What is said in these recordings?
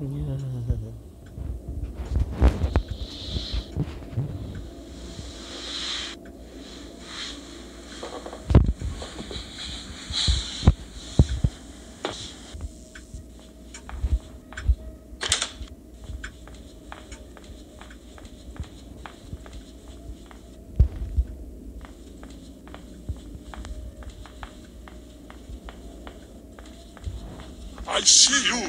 I see you.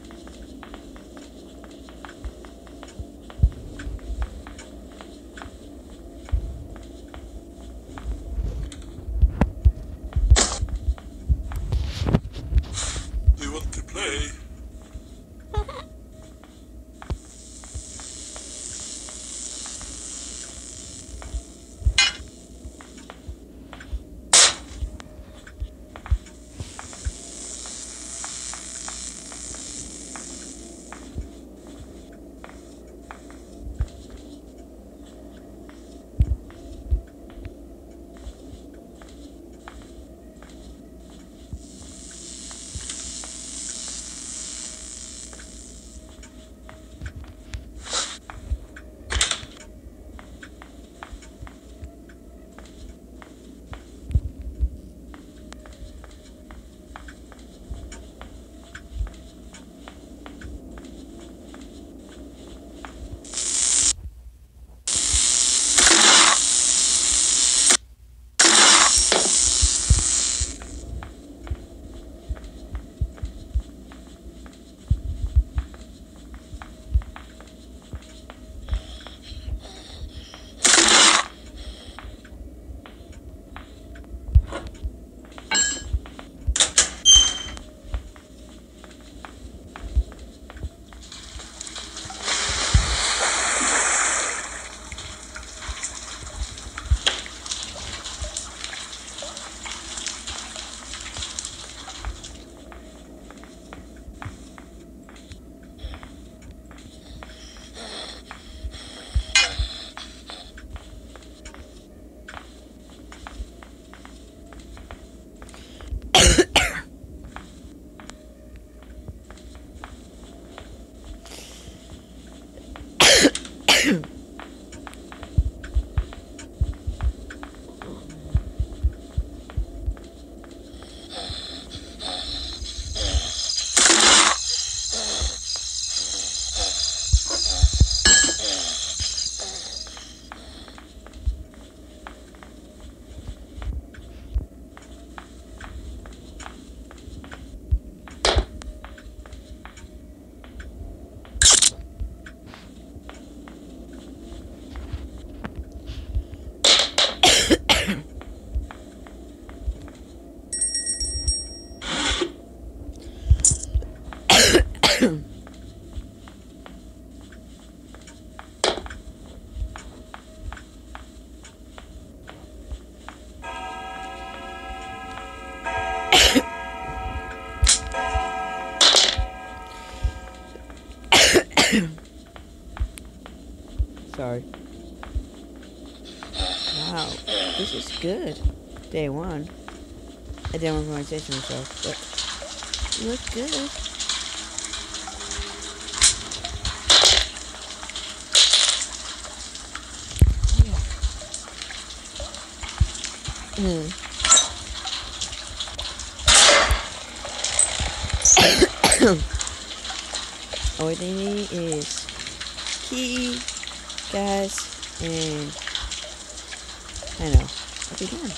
Do you want to play? Sorry. Wow, this is good. Day one. I didn't want to say myself, but you look good. All they need is key, gas, and I know. I'll be done.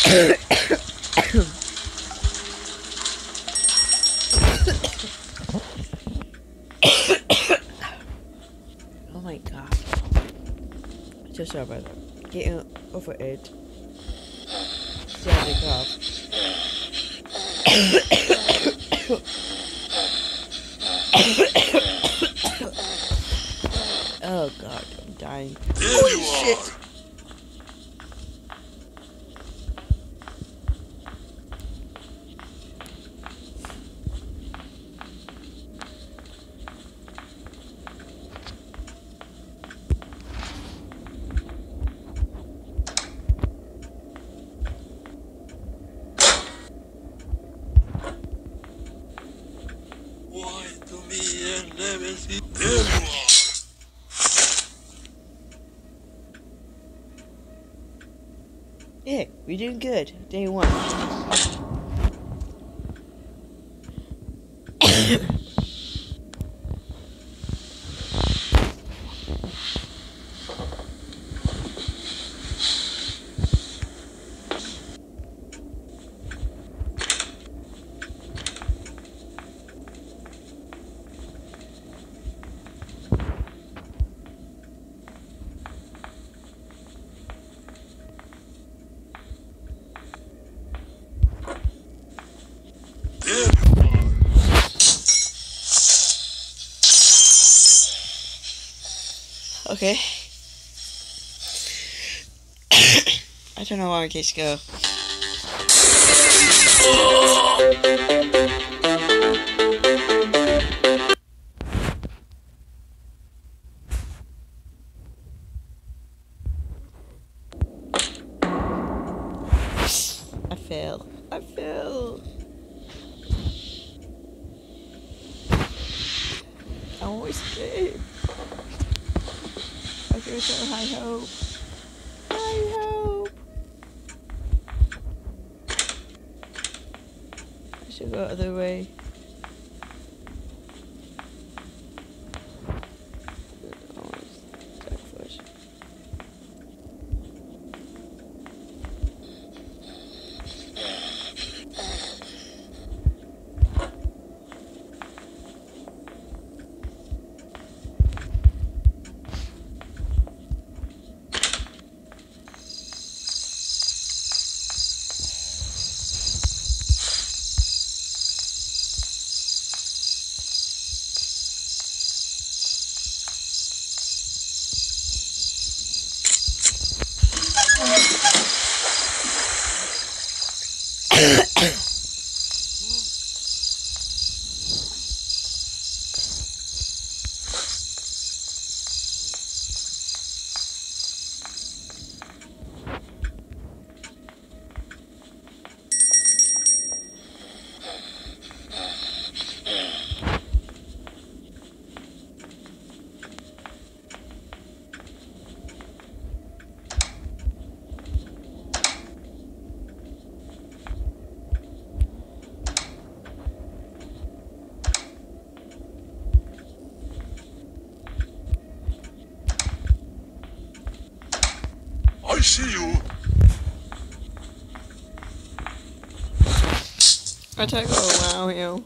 Oh my god. So sorry about that. Getting over it. Still have a cough. Oh god, I'm dying. There Holy you shit! are. Why to me and never see? There you are. Yeah, we're doing good. Day one. There you are. Okay. I don't know where my kids go. I fail. I fail. I always escape. I feel so high hope. High hope. I should go the other way. Always stuck first. I see you. I take a while here.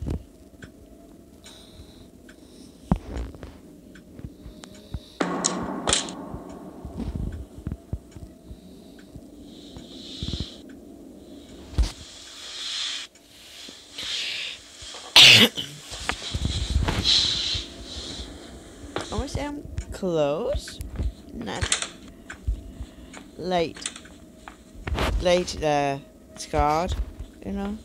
I want to say I'm close. Not late. Scarred, you know?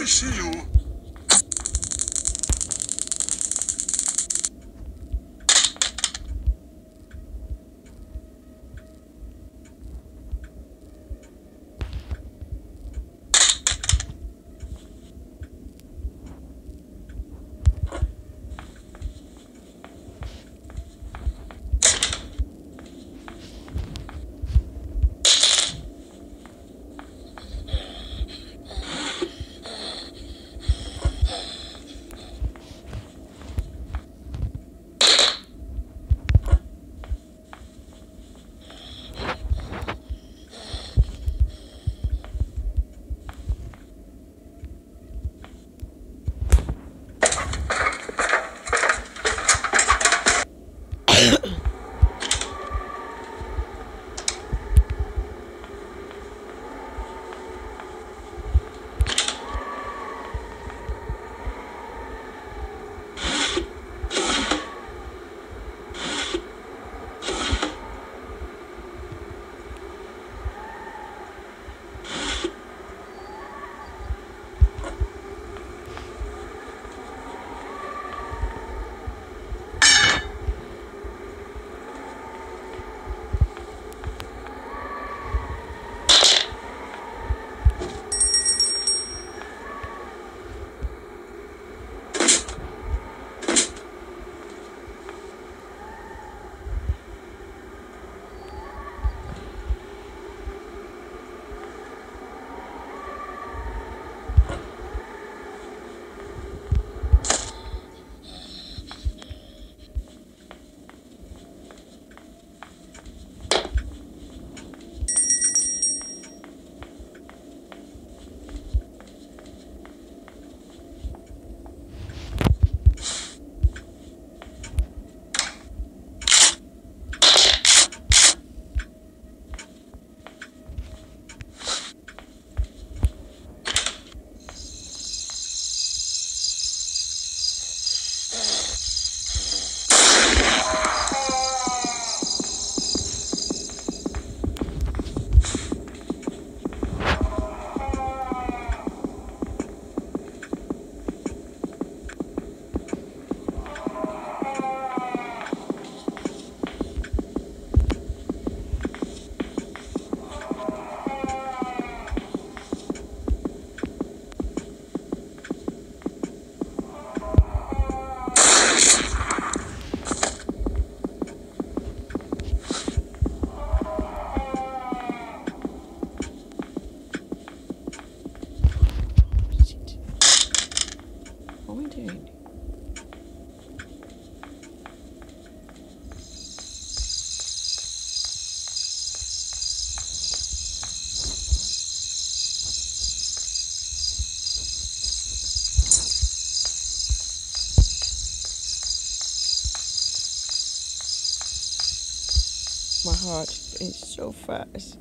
I see you. My heart is so fast.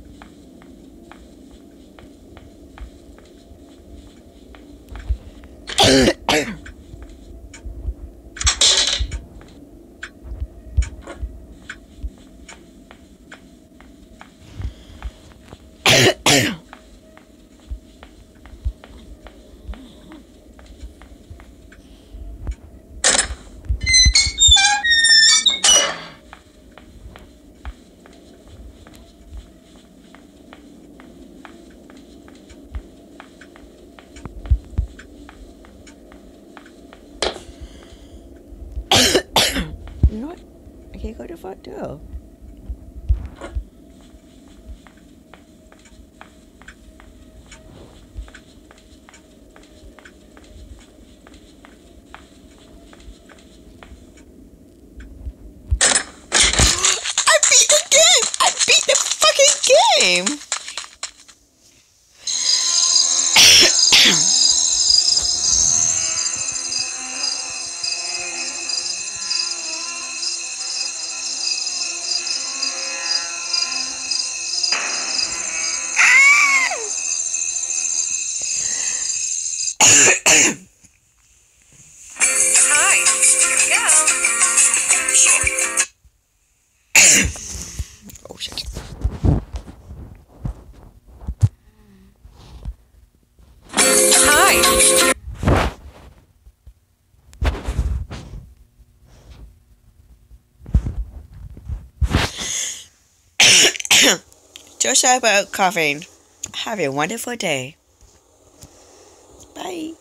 You know what? I can't go to the front door. I beat the game! I beat the fucking game! Oh shit. Just about coughing. Have a wonderful day. Bye.